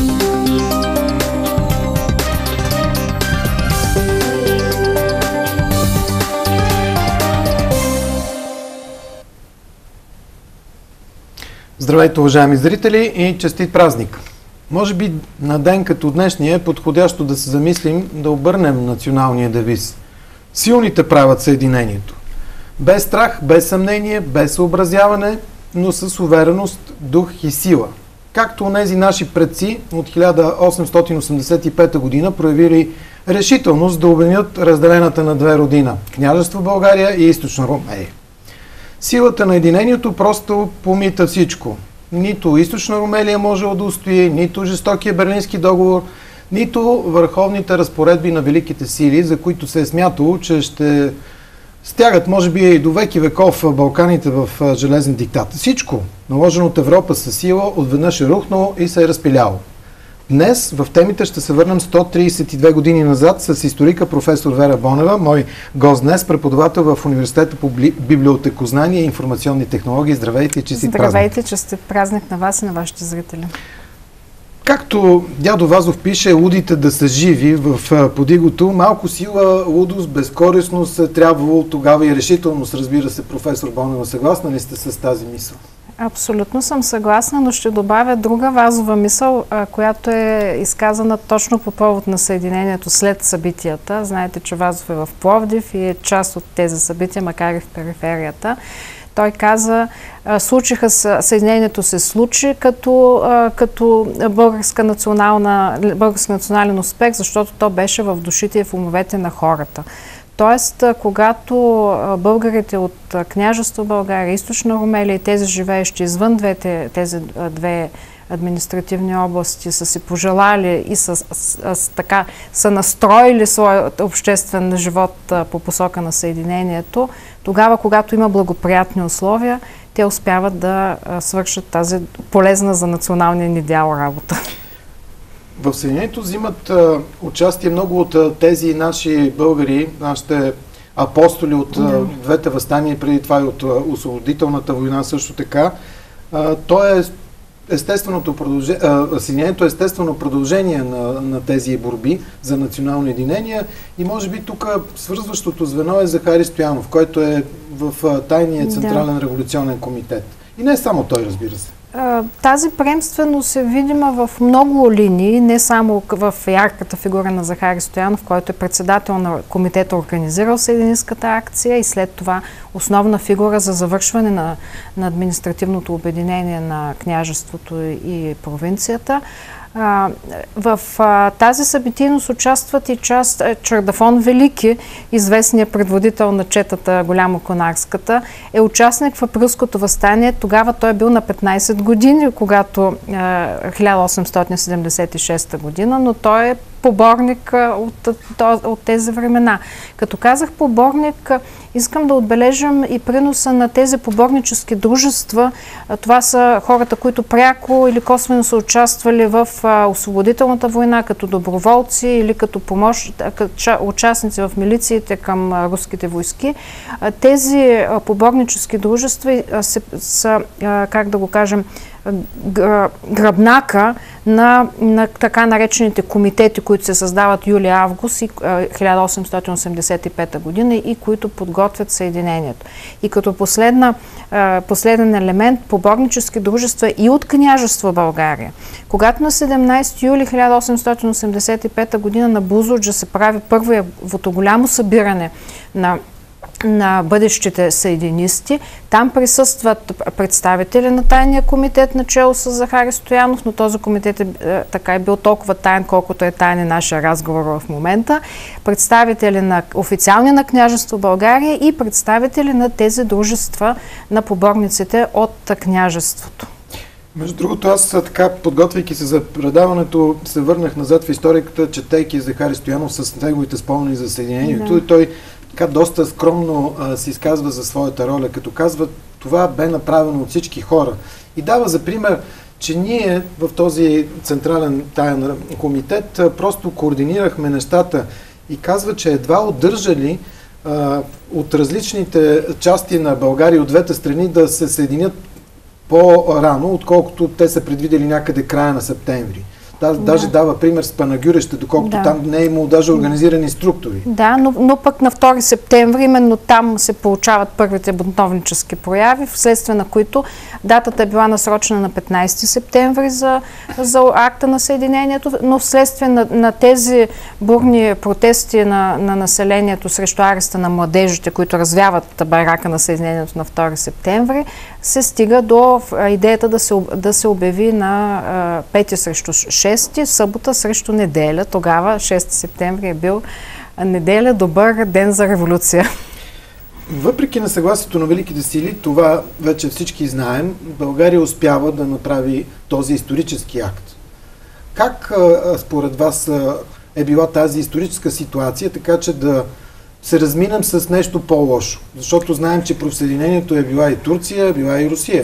Здравейте, уважаеми зрители, и честит празник! Може би на ден като днешния е подходящо да се замислим да обърнем националния девиз. Силните правят съединението. Без страх, без съмнение, без съобразяване, но с увереност, дух и сила. Както онези наши предци от 1885 година проявили решителност да обединят разделената на две родина – Княжество България и Източна Румелия. Силата на единението просто помита всичко. Нито Източна Румелия можела да устои, нито жестокия Берлински договор, нито върховните разпоредби на великите сили, за които се е смятало, че ще стягат, може би, и до веки веков Балканите в железен диктат. Всичко, наложено от Европа със сила, отведнъж е рухнало и се е разпиляло. Днес в темите ще се върнем 132 години назад с историка професор Вера Бонева, мой гост днес, преподавател в Университета по библиотекознание и информационни технологии. Здравейте и честит празник! Здравейте, честит празник на вас и на вашите зрители! Както дядо Вазов пише, лудите да са живи в подигото, малко сила, лудост, безкористност е трябвало тогава и решителност, разбира се, професор Бонева. Съгласна ли сте с тази мисъл? Абсолютно съм съгласна, но ще добавя друга Вазова мисъл, която е изказана точно по повод на съединението след събитията. Знаете, че Вазов е в Пловдив и е част от тези събития, макар и в периферията. Той каза, съединението се случи като български национален успех, защото то беше в душите и в умовете на хората. Тоест, когато българите от Княжество България, Източна Румелия и тези живеещи извън тези две административни области са си пожелали и са настроили своят обществен живот по посока на съединението, тогава, когато има благоприятни условия, те успяват да свършат тази полезна за националния ни идеал работа. В съединението взимат участие много от тези наши българи, нашите апостоли от двете въстания, преди това и от освободителната война също така. Съединението е естествено продължение на тези борби за национално единение и може би тук свързващото звено е Захари Стоянов, който е в тайния Централен революционен комитет. И не само той, разбира се. Тази приемственост е видима в много линии, не само в ярката фигура на Захари Стоянов, който е председател на комитета, организирал съединистската акция и след това основна фигура за завършване на административното обединение на княжеството и провинцията. В тази събитийност участват и Чардафон Велики, известният предводител на четата Голямо-Конарската, е участник в априлското въстание. Тогава той е бил на 15 години, когато 1876 година, но той е поборник от тези времена. Като казах поборник, искам да отбележам и приноса на тези поборнически дружества. Това са хората, които пряко или косвено са участвали в освободителната война, като доброволци или като участници в милициите към руските войски. Тези поборнически дружества са, как да го кажем, гръбнака на така наречените комитети, които се създават юли-август 1885 година и които подготвят съединението. И като последен елемент, поборнически дружества и от Княжество България. Когато на 17 юли 1885 година на Бузлуджа се прави първото голямо събиране на бъдещите съединисти. Там присъстват представители на тайния комитет начело с Захари Стоянов, но този комитет е бил толкова таен, колкото е таен нашия разговор в момента. Представители официални на Княжество България и представители на тези дружества на поборниците от княжеството. Между другото, аз така, подготвяйки се за предаването, се върнах назад в историката, четейки Захари Стоянов с неговите спомени за съединението и той така доста скромно се изказва за своята роля, като казва, това бе направено от всички хора. И дава за пример, че ние в този централен таен комитет просто координирахме нещата и казва, че едва удържали от различните части на България, от двете страни, да се съединят по-рано, отколкото те са предвидели някъде края на септември. Даже дава пример с Панагюреща, доколкото там не е имало даже организирани структури. Да, но пък на 2 септември именно там се получават първите бунтовнически прояви, вследствие на които датата е била насрочена на 15 септември за акта на съединението, но вследствие на тези бурни протести на населението срещу ареста на младежите, които развяват байрака на съединението на 2 септември, се стига до идеята да се обяви на 5 срещу 6, събота срещу неделя. Тогава 6 септември е бил неделя, добър ден за революция. Въпреки несъгласието на великите сили, това вече всички знаем, България успява да направи този исторически акт. Как според вас е била тази историческа ситуация, така че да се разминем с нещо по-лошо? Защото знаем, че присъединението е била и Турция, била и Русия.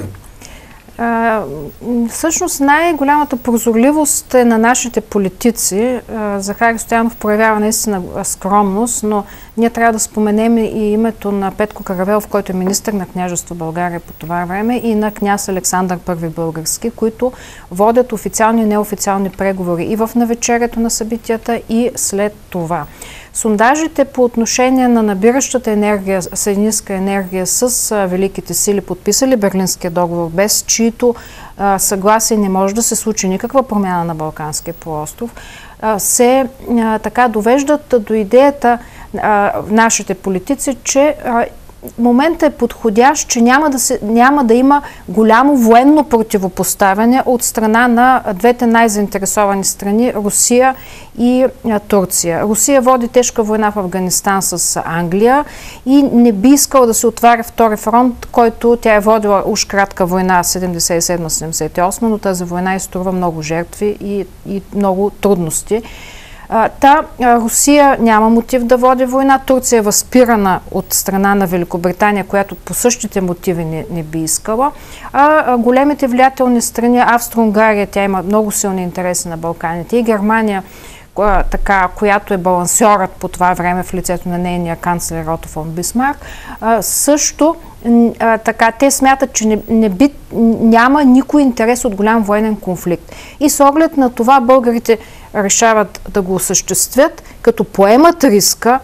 Всъщност най-голямата прозорливост е на нашите политици. Захари Стоянов проявява наистина скромност, но ние трябва да споменем и името на Петко Каравелов, който е министър на княжество България по това време, и на княз Александър I Български, които водят официални и неофициални преговори и в навечерието на събитията, и след това. Сондажите по отношение на набиращата енергия, съединистка енергия с великите сили, подписали Берлинския договор, без чието съгласие не може да се случи никаква промяна на Балканския полуостров, се така довеждат до идеята нашите политици, че моментът е подходящ, че няма да има голямо военно противопоставяне от страна на двете най-заинтересовани страни, Русия и Турция. Русия води тежка война в Афганистан с Англия и не би искала да се отваря втори фронт, който тя е водила уж кратка война 77-78, но тази война изтрува много жертви и много трудности. Русия няма мотив да води война. Турция е възпирана от страна на Великобритания, която по същите мотиви не би искала. Големите влиятелни страни, Австро-Унгария, тя има много силни интереси на Балканите, и Германия, която е балансьорът по това време в лицето на нейния канцлер Ото фон Бисмарк, също те смятат, че няма никой интерес от голям военен конфликт. И с оглед на това българите решават да го осъществят, като поемат риска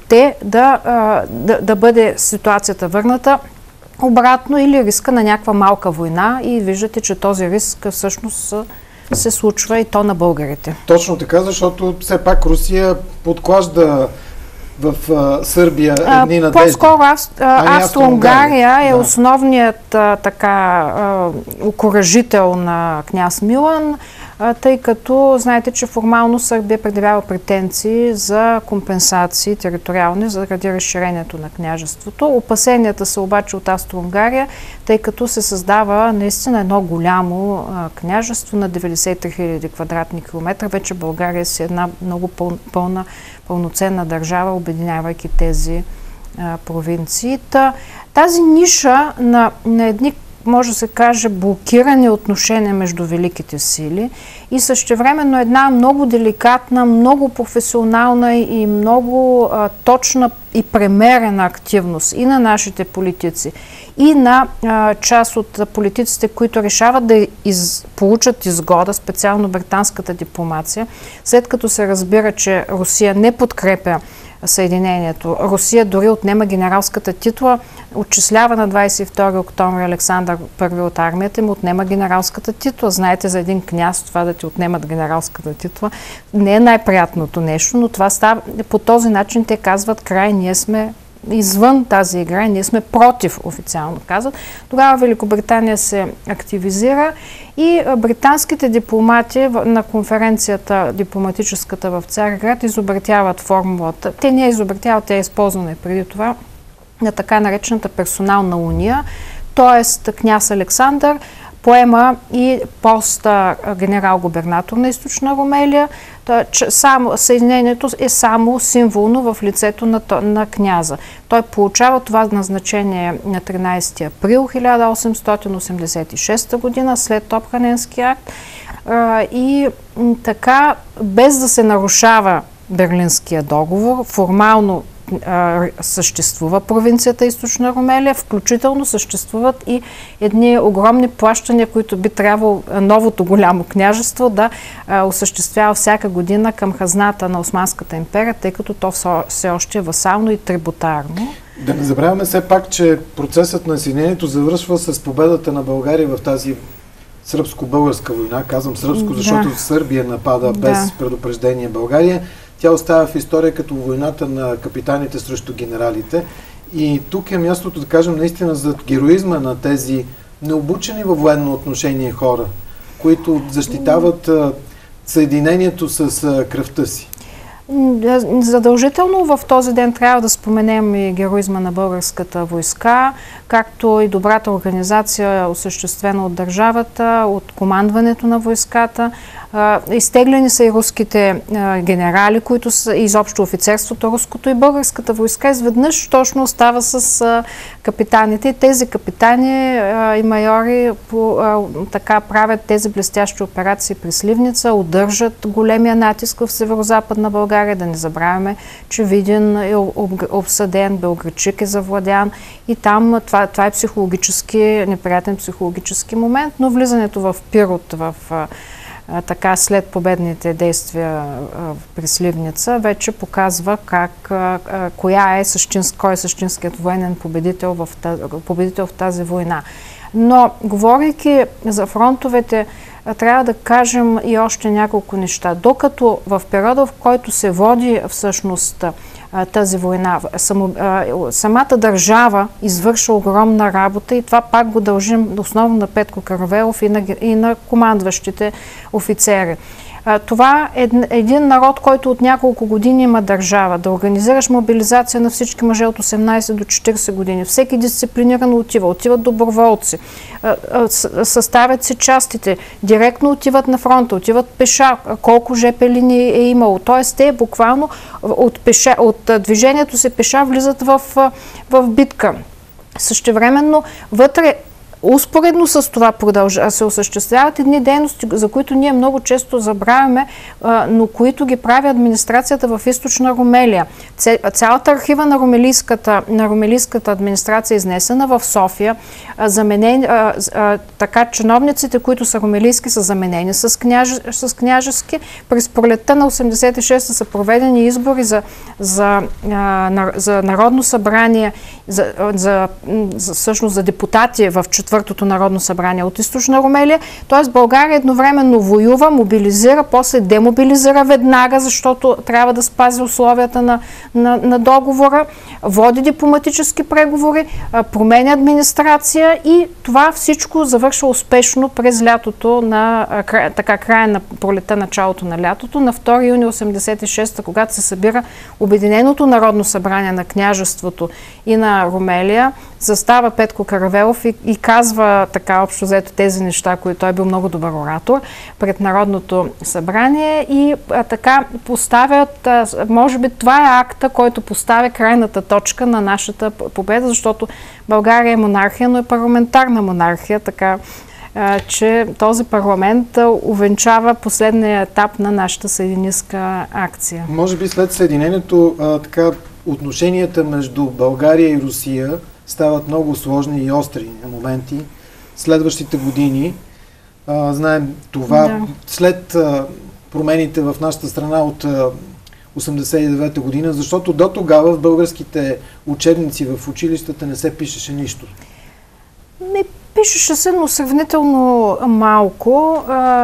да бъде ситуацията върната обратно или риска на някаква малка война, и виждате, че този риск всъщност се случва и то на българите. Точно така, защото все пак Русия подклажда в Сърбия едни надежди. По-скоро Австро-Унгария е основният окуражител на княз Милан, тъй като знаете, че формално Сърбия предявява претенции за компенсации териториални заради разширението на княжеството. Опасенията са обаче от Австро-Унгария, тъй като се създава наистина едно голямо княжество на 93 000 квадратни километра. Вече България си една много пълноценна държава, обединявайки тези провинции. Тази ниша на едни, може да се каже, блокирани отношения между великите сили и същевременно една много деликатна, много професионална и много точна и премерена активност и на нашите политици, и на част от политиците, които решават да получат изгода, специално британската дипломация, след като се разбира, че Русия не подкрепя съединението. Русия дори отнема генералската титла, отчислява на 22 октомври Александър I от армията, му отнема генералската титла. Знаете, за един княз това да ти отнемат генералската титла не е най-приятното нещо, но това става по този начин. Те казват: край, ние сме извън тази игра, ние сме против, официално казват. Тогава Великобритания се активизира и британските дипломати на конференцията дипломатическата в Цариград изобретяват формулата. Те не изобретяват, тя е използвана и преди това, на така наречената персонална уния, т.е. княз Александър поема и поста генерал-губернатор на Източна Румелия. Съединението е само символно в лицето на княза. Той получава това назначение на 13 април 1886 година, след Обханенския акт, и така, без да се нарушава Берлинския договор, формално съществува провинцията Източна Румелия, включително съществуват и едни огромни плащания, които би трябвало новото голямо княжество да осъществява всяка година към хазната на Османската империя, тъй като то все още е васално и трибутарно. Да не забравяме все пак, че процесът на съединението завършва с победата на България в тази сръбско-българска война. Казвам сръбско, защото Сърбия напада без предупреждение България. Тя остава в история като войната на капитаните срещу генералите. И тук е мястото да кажем наистина за героизма на тези необучени във военно отношение хора, които защитават съединението с кръвта си. Задължително в този ден трябва да споменем и героизма на българската войска, както и добрата организация, осъществена от държавата, от командването на войската. Изтеглени са и руските генерали, които са изобщо офицерството, руското и българската войска. Изведнъж точно остава с капитаните. Тези капитани и майори така правят тези блестящи операции при Сливница, удържат големия натиск в северо-западна България. Да не забравяме, че Видин е обсъден, Белоградчик е завладян и там това е психологически, неприятен психологически момент, но влизането в Пирот, така след победните действия при Сливница, вече показва кой е същинският военен победител в тази война. Но, говорейки за фронтовете, трябва да кажем и още няколко неща. Докато в периода, в който се води всъщност тази война, самата държава извършва огромна работа и това пак го дължим основно на Петко Каравелов и на командващите офицери. Това е един народ, който от няколко години има държава. Да организираш мобилизация на всички мъже от 18 до 40 години. Всеки дисциплинирано отиват доброволци, съставят се частите, директно отиват на фронта, отиват пеша, колко ЖП линии е имало. Тоест те буквално от движението се пеша влизат в битка. Същевременно вътре успоредно с това се осъществяват едни дейности, за които ние много често забравяме, но които ги прави администрацията в Източна Румелия. Цялата архива на румелийската администрация е изнесена в София. Така чиновниците, които са румелийски, са заменени с княжески. През пролетта на 86 са проведени избори за Народно събрание, всъщност за депутати в Четвъртото народно събрание от Източна Румелия. Т.е. България едновременно воюва, мобилизира, после демобилизира веднага, защото трябва да спази условията на договора, води дипломатически преговори, променя администрация и това всичко завършва успешно през лятото, края на пролета, началото на лятото, на 2 юни 86, когато се събира Обединеното народно събрание на княжеството и на Румелия. Застава Петко Каравелов и казва така общо взето тези неща, които той е бил много добър оратор пред Народното събрание и така поставят, може би това е акта, който поставя крайната точка на нашата победа, защото България е монархия, но е парламентарна монархия, така че този парламент увенчава последния етап на нашата съединистка акция. Може би след съединението така отношенията между България и Русия стават много сложни и остри на моменти. Следващите години, знаем това, след промените в нашата страна от 89-та година, защото до тогава в българските учебници в училищата не се пишеше нищо. Пишеше се, но сравнително малко.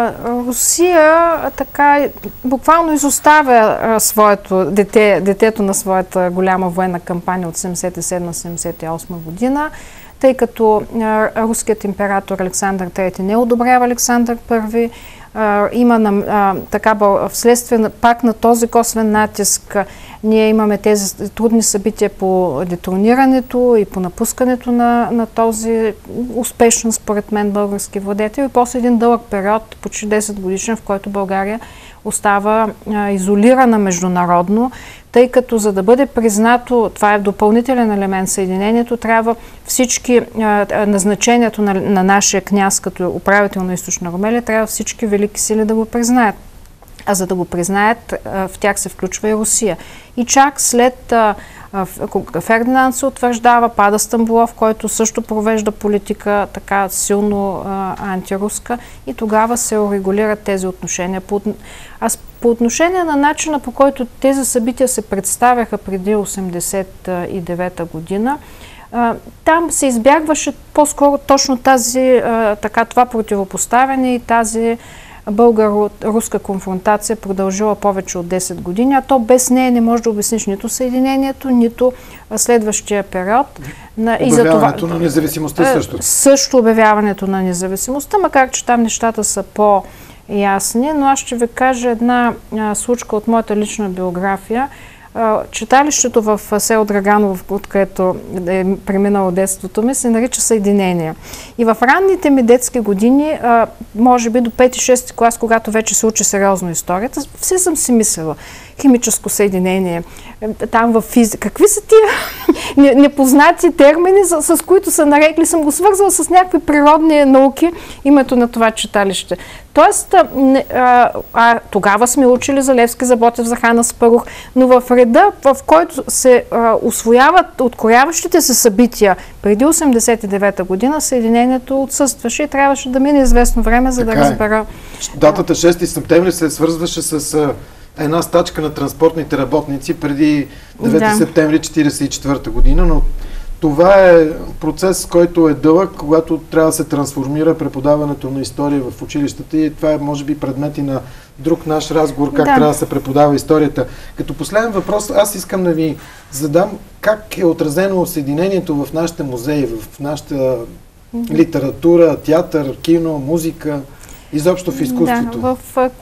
Русия така буквално изоставя детето на своята голяма военна кампания от 77-78 година, тъй като руският император Александър III не одобрява Александър I. Има вследствие пак на този косвен натиск ние имаме тези трудни събития по детронирането и по напускането на този успешен според мен български владетел и после един дълъг период, почти 10 годишен, в който България остава изолирана международно, тъй като за да бъде признато, това е допълнителен елемент съединението, трябва всички назначението на нашия княз като управител на Източна Румелия, трябва всички велики сили да го признаят. А за да го признаят, в тях се включва и Русия. И чак след Фердинанд се утвърждава, пада Стамболов, който също провежда политика така силно антируска и тогава се урегулират тези отношения. По отношение на начина, по който тези събития се представяха преди 1989 година, там се избягваше по-скоро точно това противопоставяне и тази българо-руска конфронтация продължила повече от 10 години, а то без нея не може да обясниш нито съединението, нито следващия период. Обявяването на независимостта също. Също обявяването на независимостта, макар че там нещата са по-ясни, но аз ще ви кажа една случка от моята лична биография. Читалището в село Драганово, откъдето е преминало детството ми, се нарича Съединение. И в ранните ми детски години, може би до 5-6 клас, когато вече се учи сериозно историята, все съм си мислила: химическо съединение, там в физика. Какви са тия непознати термини, с които са нарекли? Съм го свързала с някакви природни науки името на това читалище. Тоест, тогава сме учили за Левски, за Ботев, за Хан Аспарух, но в реда, в който се усвояват открояващите се събития преди 1989 година, съединението отсъстваше и трябваше да мине известно време, за да разбера. Датата 6 септември се свързваше с една стачка на транспортните работници преди 9 септември 1944 година, но това е процес, който е дълъг, когато трябва да се трансформира преподаването на история в училищата, и това е, може би, предмет и на друг наш разговор, как трябва да се преподава историята. Като последен въпрос, аз искам да ви задам как е отразено съединението в нашите музеи, в нашата литература, театър, кино, музика, изобщо в изкуството. Да,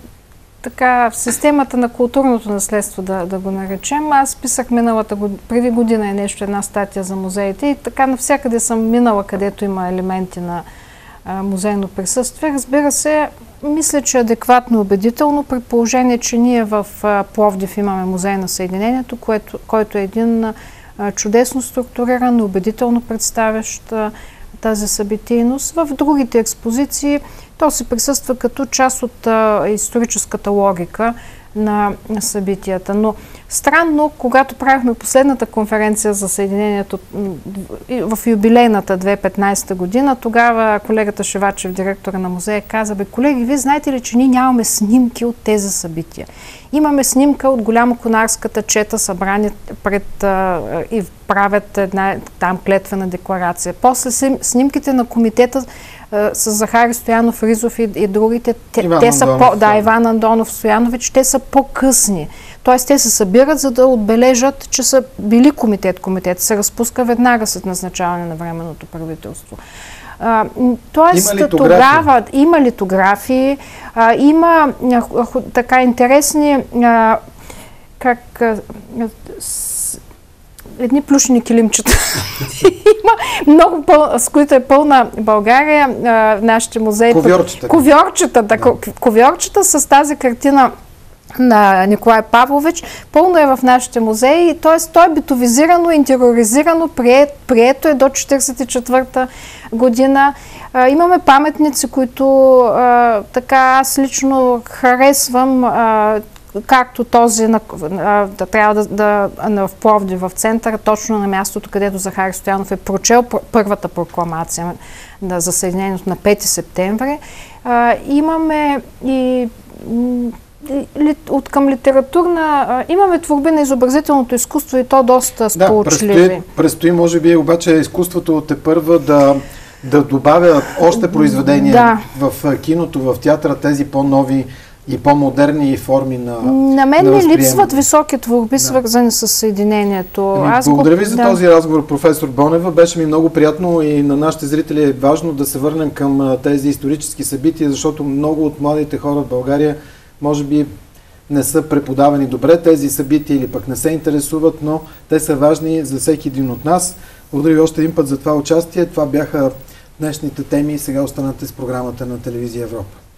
в системата на културното наследство, да го наречем. Аз писах преди година и нещо, една статия за музеите, и така навсякъде съм минала, където има елементи на музейно присъствие. Разбира се, мисля, че адекватно и убедително, при положение, че ние в Пловдив имаме музей на Съединението, който е един чудесно структуриран, убедително представящ тази събитийност. В другите експозиции то се присъства като част от историческата логика на събитията. Но странно, когато правихме последната конференция за Съединението в юбилейната 2015 година, тогава колегата Шевачев, директора на музея, каза: колеги, вие знаете ли, че ние нямаме снимки от тези събития? Имаме снимка от Голямоконарската чета, събрани и правят там клетвена декларация. После снимките на комитета с Захари Стоянов, Ризов и другите, Иван Андонов, Стоянович, те са по-късни. Тоест, те се събират, за да отбележат, че са били комитет. Комитет се разпуска веднага след назначаване на временното правителство. Тоест, тогава има литографии, има така интересни едни плюшени килимчета. Има много, с които е пълна България, нашите музеи. Ковьорчета с тази картина на Николай Павлович. Пълно е в нашите музеи. Т.е. то е битовизирано, интериоризирано, прието е до 1944 година. Имаме паметници, които така аз лично харесвам, както този трябва в Пловдив, в центъра, точно на мястото, където Захари Стоянов е прочел първата прокламация за Съединението на 5 септември. Имаме и към литературна, имаме творби на изобразителното изкуство, и то доста сполучливи. Предстои, може би, обаче изкуството тепърва да добавя още произведения в киното, в театъра, тези по-нови и по-модерни форми на мен не липсват високи творби, свързани с Съединението. Благодаря ви за този разговор, професор Бонева. Беше ми много приятно, и на нашите зрители е важно да се върнем към тези исторически събития, защото много от младите хора в България може би не са преподавани добре тези събития или пък не се интересуват, но те са важни за всеки един от нас. Благодаря ви още един път за това участие. Това бяха днешните теми и сега останете с програмата на телевизия Европа.